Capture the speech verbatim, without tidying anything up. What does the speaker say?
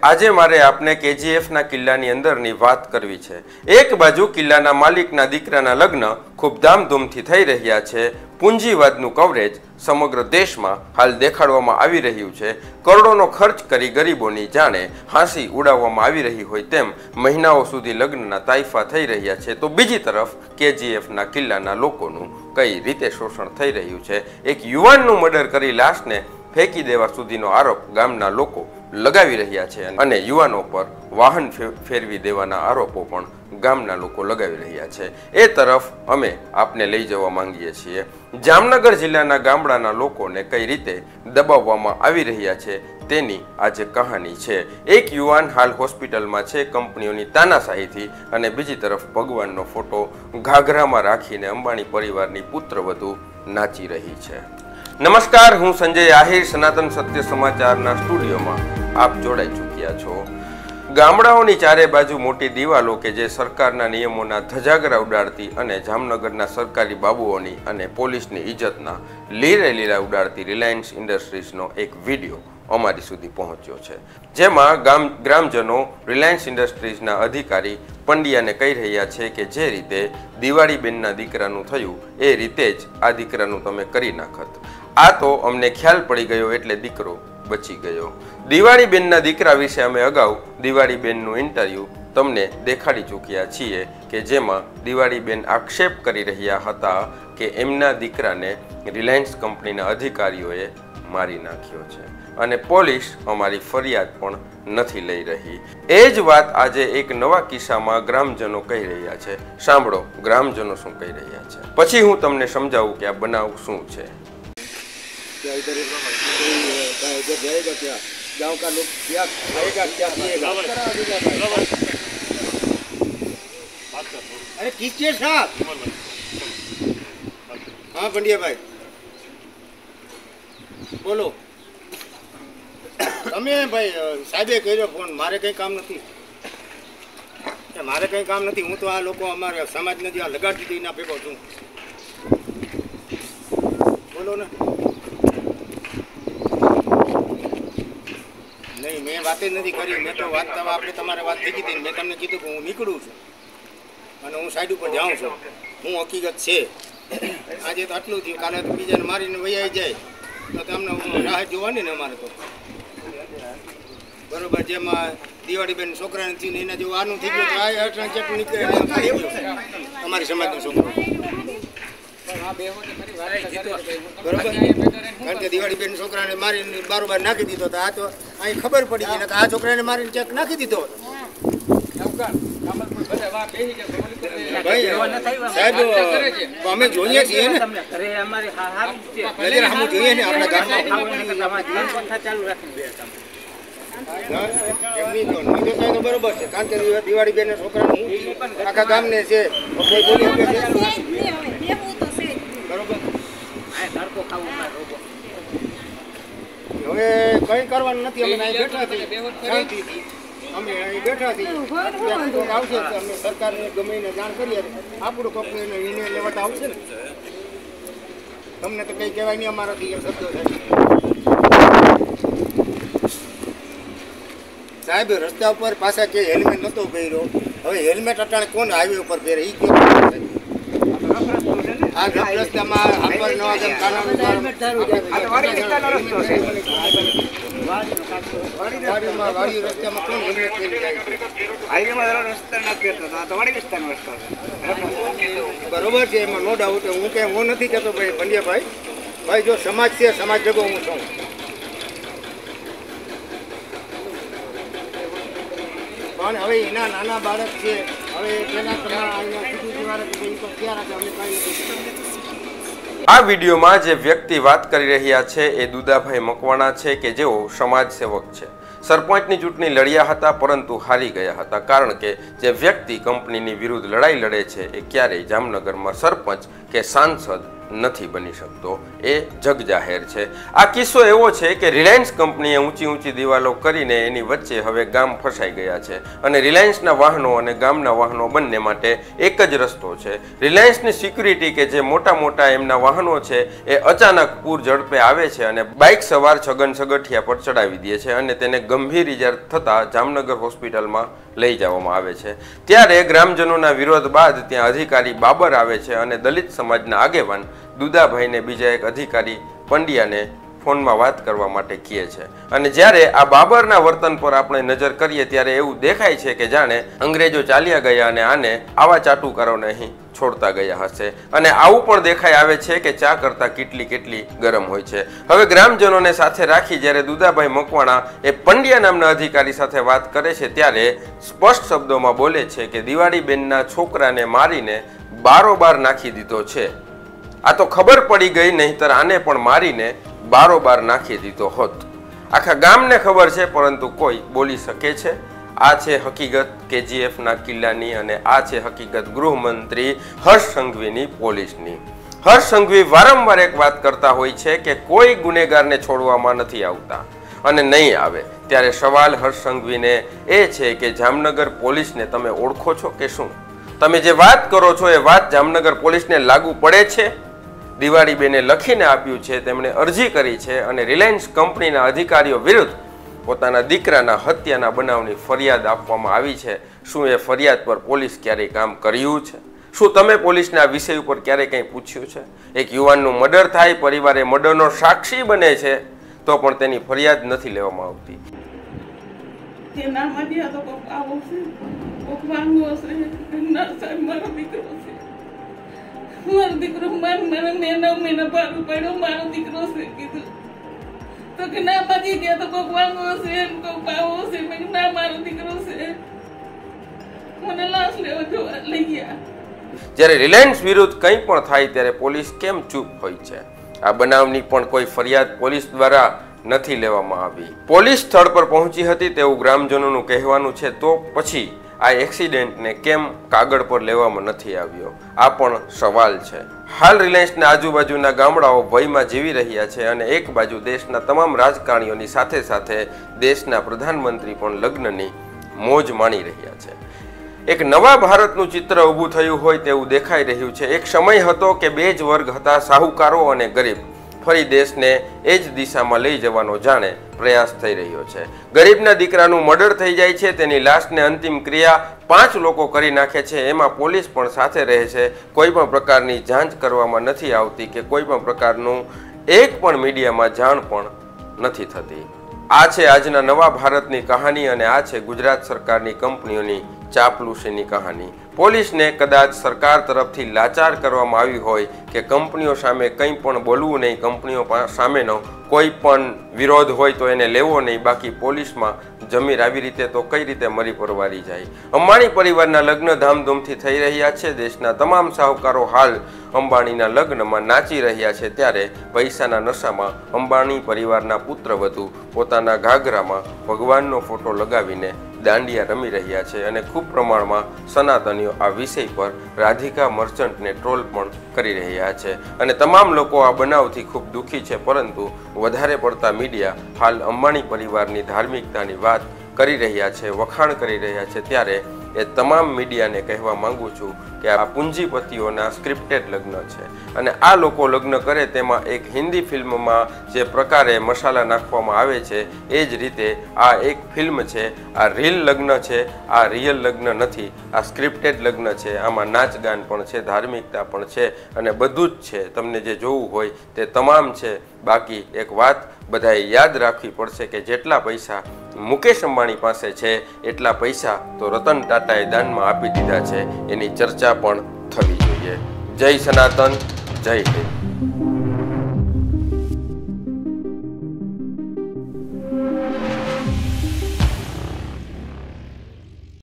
આજે મારે આપને કેજીએફના કિલ્લાની અંદરની વાત કરવી છે। એક બાજુ કિલ્લાના માલિકના દીકરાના લગ્ન ખૂબ ધામધૂમથી થઈ રહ્યા છે। પૂંજીવાદનું કવરેજ સમગ્ર દેશમાં હાલ દેખાડવામાં આવી રહ્યું છે। કરોડોનો ખર્ચ કરી ગરીબોની જાણે હાંસી ઉડાવવામાં આવી રહી હોય તેમ મહિનાઓ સુધી લગ્નના તાઇફા થઈ રહ્યા છે, તો બીજી તરફ કેજીએફના કિલ્લાના લોકોનું કઈ રીતે શોષણ થઈ રહ્યું છે। એક યુવાનનું મર્ડર કરી લાશને ફેંકી દેવા સુધીનો આરોપ ગામના લોકો લગાવી રહ્યા છે અને યુવાનો પર વાહન ફેરવી દેવાના આરોપો પણ ગામના લોકો લગાવી રહ્યા છે। એ તરફ અમે આપને લઈ જવા માંગીએ છીએ। જામનગર જિલ્લાના ગામડાના લોકોને કઈ રીતે દબાવવામાં આવી રહ્યા છે તેની આજે કહાની છે। એક યુવાન હાલ હોસ્પિટલમાં છે કંપનીઓની તાનાશાહીથી, અને બીજી તરફ ભગવાનનો ફોટો ઘાઘરામાં રાખીને અંબાણી પરિવારની પુત્રવધુ નાચી રહી છે। નમસ્કાર, હું સંજય આહિર, સનાતન સત્ય સમાચારના સ્ટુડિયોમાં આપ જોડાઈ ચૂક્યા છો। ગામડાઓની ચારે બાજુ મોટી દિવાલો કે જે સરકારના નિયમોના ધજાગરા ઉડાડતી અને જામનગરના સરકારી બાબુઓની અને પોલીસની ઇજ્જતના લીરે લીરા ઉડાડતી રિલાયન્સ ઇન્ડસ્ટ્રીઝનો એક વિડીયો અમારી સુધી પહોંચ્યો છે, જેમાં ગામ ગ્રામજનો રિલાયન્સ ઇન્ડસ્ટ્રીઝના અધિકારી પંડ્યાને કહી રહ્યા છે કે જે રીતે દિવાળીબેનના દીકરાનું થયું એ રીતે જ આ દીકરાનું તમે કરી નાખત। આ તો અમને ખ્યાલ પડી ગયો એટલે દીકરો બચી ગયો। દિવાળીબેનના દીકરા વિશે અમે અગાઉ દિવાળીબેનનું ઇન્ટરવ્યૂ તમને દેખાડી ચૂક્યા છીએ કે જેમાં દિવાળીબેન આક્ષેપ કરી રહ્યા હતા કે એમના દીકરાને રિલાયન્સ કંપનીના અધિકારીઓએ મારી નાખ્યો છે અને પોલીસ અમારી ફરિયાદ પણ નથી લઈ રહી। એ જ વાત આજે એક નવા કિસ્સામાં ગ્રામજનો કહી રહ્યા છે। સાંભળો ગ્રામજનો શું કહી રહ્યા છે, પછી હું તમને સમજાવું કે આ બનાવ શું છે। क्या इधर इधर जाएगा क्या गांव का लोग क्या खाएगा क्या पिएगा। अरे किसके साथ? हाँ पंडिया भाई बोलो। તમે ભાઈ સાહેબે કર્યો ફોન, મારે કંઈ કામ નથી, મારે કંઈ કામ નથી। હું તો આ લોકો અમારા સમાજને જે લગાડી દીધી એના ભેગો છું। બોલો ને। નહીં, મેં વાત જ નથી કરી। મેં તો વાત આપણે તમારે વાત થઈ હતી, મેં તમને કીધું કે હું નીકળું છું અને હું સાઈડ ઉપર જાઉં છું। હું હકીકત છે આજે તો આટલું થયું, કાલે તો બીજાને મારીને વૈયા જાય તો તમને રાહ જોવાની ને અમારે તો બરોબર। જેમાં દિવાળીબેન છોકરાને થયું ને એના જેવું આનું થઈ ગયું તો આ અઠાણ ચેક નીકળે અમારી સમાજનો છોકરો બરોબર। કારણ કે દિવાળીબેન છોકરાને મારીને બારોબાર નાખી દીધો તો આ તો અહીં ખબર પડી ગઈ ને આ છોકરાને મારીને ચેક નાખી દીધો। સાહેબ અમે જોઈએ છીએ ને, જોઈએ ને આપણા ગામમાં તો બરોબર છે। કારણ કે દિવાળીબેન છોકરા આખા ગામને છે બરોબર। હવે કઈ કરવાનું નથી, અમે અહીં બેઠા છીએ શાંતિથી, અમે અહીં બેઠા છીએ। આવશે તો અમે સરકારને ગમે એને જાણ કરીએ, આપણું કંપનીનો નિર્ણય લેવાતા આવશે ને। તમને તો કંઈ કહેવાય નહીં અમારાથી શબ્દો સાહેબ। રસ્તા ઉપર પાછા કે હેલ્મેટ નહોતો પહેર્યો, હવે હેલ્મેટ અટાણે કોણ હાઈવે ઉપર પહેરે એ કેવું? આ રસ્તામાં આપર નવા ગામ કાનામાં વાડી રસ્તામાં કોણ હેલ્મેટ પહેરી જાય? હાઈવેમાં રસ્તા નથી પહેરતો તો વાડી વિસ્તારનો રસ્તો બરોબર છે, એમાં નો ડાઉટ। હું કે હું નથી કહેતો ભાઈ પંડ્યાભાઈ, ભાઈ જો સમાજ છે સમાજ જગો હું છું। પણ હવે એના નાના બાળક છે, હવે પેલા તમારા અહીંયા ક્યાં રાખે અમે કાંઈ નથી। આ વિડીયોમાં જે વ્યક્તિ વાત કરી રહ્યા છે એ દુદાભાઈ મકવાણા છે કે જેઓ સમાજ સેવક છે। સરપંચની ચૂંટણી લડ્યા હતા પરંતુ હારી ગયા હતા, કારણ કે જે વ્યક્તિ કંપનીની વિરુદ્ધ લડાઈ લડે છે એ ક્યારેય જામનગરમાં સરપંચ કે સાંસદ નથી બની શકતો, એ જગ જાહેર છે. આ કિસ્સો એવો છે કે રિલાયન્સ કંપનીએ ઊંચી ઊંચી દિવાલો કરીને એની વચ્ચે હવે ગામ ફસાઈ ગયા છે અને રિલાયન્સના વાહનો અને ગામના વાહનો બંને માટે એક જ રસ્તો છે. રિલાયન્સની સિક્યુરિટી કે જે મોટા મોટા એમના વાહનો છે એ અચાનક પૂર ઝડપે આવે છે અને બાઇક સવાર છગન છગઠિયા પર ચડાવી દે છે અને તેને ગંભીર ઇજા થતાં જામનગર હોસ્પિટલમાં લઈ જવામાં આવે છે. ત્યારે ગ્રામજનોના વિરોધ બાદ ત્યાં અધિકારી બાબર આવે છે અને દલિત સમાજના આગેવાન દુદાભાઈને બીજા એક અધિકારી પંડ્યાને ફોનમાં વાત કરવા માટે કહે છે. અને જ્યારે આ બાબરના વર્તન પર આપણે નજર કરીએ ત્યારે એવું દેખાય છે કે જાણે અંગ્રેજો ચાલ્યા ગયા અને આને આવા ચાટુકારોને અહીં છોડતા ગયા હશે. અને આવું પણ દેખાઈ આવે છે કે ચા કરતા કેટલી કેટલી ગરમ હોય છે. હવે ગ્રામજનોને સાથે રાખી જ્યારે દુદાભાઈ મકવાણા એ પંડ્યા નામના અધિકારી સાથે વાત કરે છે ત્યારે સ્પષ્ટ શબ્દોમાં બોલે છે કે દિવાળીબેનના છોકરાને મારીને બારોબાર નાખી દીધો છે. આ તો ખબર પડી ગઈ, નહીંતર આને પણ મારીને બારોબાર નાખી દીધો હોત. આખા ગામને ખબર છે પરંતુ કોઈ બોલી શકે છે. આ છે હકીકત કેજીએફના કિલ્લાની અને આ છે હકીકત ગૃહમંત્રી હર્ષ સંઘવીની પોલીસની. હર્ષ સંઘવી વારંવાર એક વાત કરતા હોય છે કે કોઈ ગુનેગારને છોડવામાં નથી આવતા અને નહીં આવે. ત્યારે સવાલ હર્ષ સંઘવીને એ છે કે જામનગર પોલીસને તમે ઓળખો છો કે શું? તમે જે વાત કરો છો એ વાત જામનગર પોલીસને લાગુ પડે છે? દિવાળીબેને લખીને આપ્યું છે, તેમણે અરજી કરી છે અને રિલાયન્સ કંપનીના અધિકારીઓ વિરુદ્ધ પોતાના દીકરાના હત્યાના બનાવની ફરિયાદ આપવામાં આવી છે. શું એ ફરિયાદ પર પોલીસ ક્યારેય કામ કર્યું છે? શું તમે પોલીસને આ વિષય ઉપર ક્યારેય કંઈ પૂછ્યું છે? એક યુવાનનું મર્ડર થાય, પરિવારે મર્ડરનો સાક્ષી બને છે તો પણ તેની ફરિયાદ નથી લેવામાં આવતી. મારો દીકરો માર મને મેં નવ મહિના પાડું પડ્યો, મારો દીકરો છે કીધું તો કે ના બાજી ગયા તો કોક વાંગો છે કોક પાવો છે. મેં ના મારો દીકરો છે, મને લાશ લેવા જોવા લઈ ગયા. જ્યારે રિલાયન્સ વિરુદ્ધ કંઈ પણ થાય ત્યારે પોલીસ કેમ ચૂપ હોય છે? આ બનાવની પણ કોઈ ફરિયાદ પોલીસ દ્વારા નથી લેવામાં આવી. પોલીસ સ્થળ પર પહોંચી હતી તેવું ગ્રામજનોનું કહેવાનું છે, તો પછી આ એક્સિડન્ટને કેમ કાગળ પર લેવામાં નથી આવ્યો? આ પણ સવાલ છે. હાલ રિલાયન્સના આજુબાજુના ગામડાઓ ભયમાં જીવી રહ્યા છે અને એક બાજુ દેશના તમામ રાજકારણીઓની સાથે સાથે દેશના પ્રધાનમંત્રી પણ લગ્નની મોજ માણી રહ્યા છે. એક નવા ભારતનું ચિત્ર ઊભું થયું હોય તેવું દેખાઈ રહ્યું છે. એક સમય હતો કે બે જ વર્ગ હતા, સાહુકારો અને ગરીબ. ફરી દેશને એ જ દિશામાં લઈ જવાનો જાણે પ્રયાસ થઈ રહ્યો છે. ગરીબના દીકરાનું મર્ડર થઈ જાય છે, તેની લાશને અંતિમ ક્રિયા પાંચ લોકો કરી નાખે છે, એમાં પોલીસ પણ સાથે રહે છે. કોઈ પણ પ્રકારની જાંચ કરવામાં નથી આવતી કે કોઈ પણ પ્રકારનું એક પણ મીડિયામાં જાણ પણ નથી થતી. આ છે આજના નવા ભારતની કહાની અને આ છે ગુજરાત સરકારની કંપનીઓની ચાપલૂસીની કહાની. પોલીસને કદાચ સરકાર તરફથી લાચાર કરવામાં આવી હોય કે કંપનીઓ સામે કંઈ પણ બોલવું નહીં, કંપનીઓ સામેનો કોઈ પણ વિરોધ હોય તો એને લેવો નહીં, બાકી પોલીસમાં જમીર આવી રીતે તો કઈ રીતે મરી પરવારી જાય. અંબાણી પરિવારના લગ્ન ધામધૂમથી થઈ રહ્યા છે. દેશના તમામ સાહુકારો હાલ અંબાણીના લગ્નમાં નાચી રહ્યા છે. ત્યારે પૈસાના નશામાં અંબાણી પરિવારના પુત્રવધુ પોતાના ઘાઘરામાં ભગવાનનો ફોટો લગાવીને દાંડિયા રમી રહ્યા છે અને ખૂબ પ્રમાણમાં સનાતનીઓ આ વિષય પર રાધિકા મર્ચન્ટને ટ્રોલ પણ કરી રહ્યા છે અને તમામ લોકો આ બનાવથી ખૂબ દુઃખી છે. પરંતુ વધારે પડતા મીડિયા હાલ અંબાણી પરિવારની ધાર્મિકતાની વાત કરી રહ્યા છે, વખાણ કરી રહ્યા છે. ત્યારે એ તમામ મીડિયાને કહેવા માંગુ છું કે આ પૂંજીપતિઓના સ્ક્રિપ્ટેડ લગ્ન છે અને આ લોકો લગ્ન કરે તેમાં એક હિન્દી ફિલ્મમાં જે પ્રકારે મસાલા નાખવામાં આવે છે એ જ રીતે આ એક ફિલ્મ છે. આ રિયલ લગ્ન છે, આ રિયલ લગ્ન નથી, આ સ્ક્રિપ્ટેડ લગ્ન છે. આમાં નાચગાન પણ છે, ધાર્મિકતા પણ છે અને બધું જ છે. તમને જે જોવું હોય તે તમામ છે. બાકી એક વાત બધાએ યાદ રાખવી પડશે કે જેટલા પૈસા મુકેશ અંબાણી પાસે છે એટલા પૈસા તો રતન ટાટાએ દાનમાં આપી દીધા છે. એની ચર્ચા પણ થવી જોઈએ. જય સનાતન, જય હિન્દ.